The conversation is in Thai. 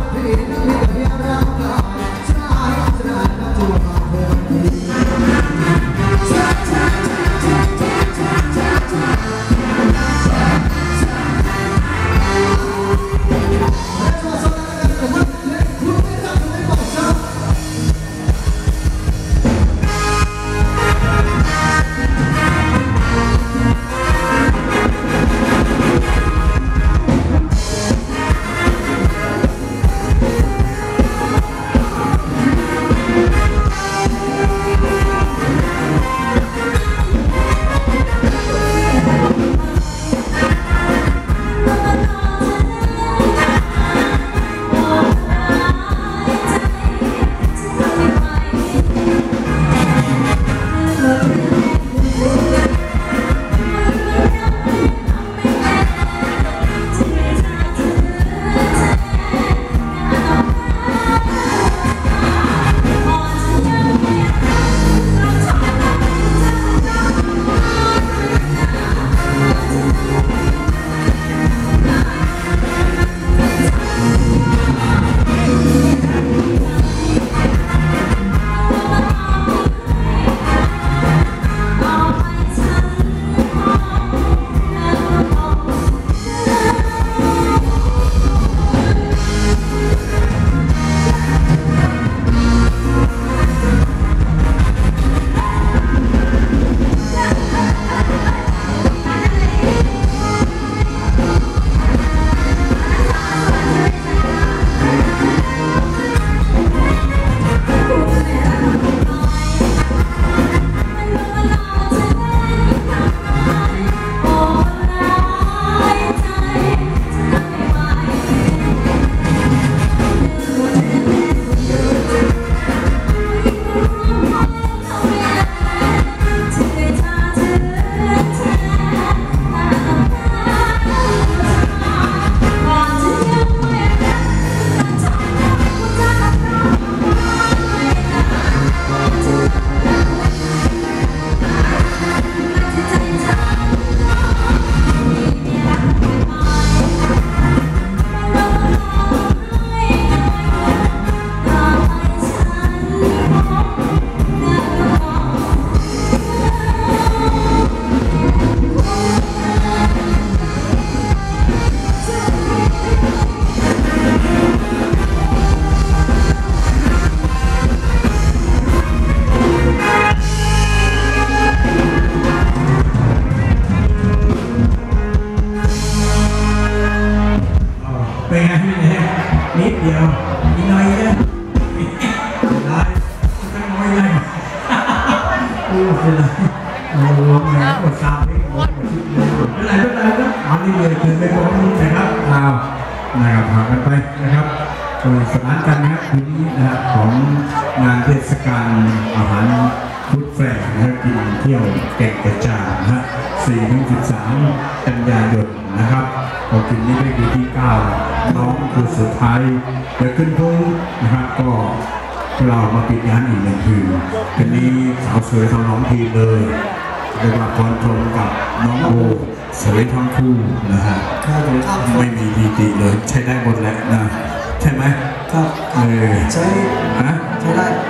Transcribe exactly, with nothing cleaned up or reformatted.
เป็นไรโอ้โหแหมปวดตาไม่ปวดชิดเลยเป็นไรเป็นไรก็อันนี้เลยคือไม่พร้อมนะครับอ้าวนะครับพากันไปนะครับสนุกสนานกันนะครับคืนนี้นะครับของงานเทศกาลอาหารฟุตแฟร์นะครับกินเที่ยวแก่งกระจานนะฮะสี่ถึงสิบสามกันยายนนะครับพอคืนนี้ไปคืนที่เก้าน้องคือสุดท้ายจะขึ้นทุ่งนะครับก็เรามาปิดงานอีกหนึ่งคืนคืนนี้สาวสวยทั้งน้องทีเลยเรียกว่าพรชมกับน้องโอสวยทั้งคู่นะฮะไม่มีดีดีเลยใช้ได้หมดแล้วนะใช่ไหมครับเออใช่ฮะใช้ได้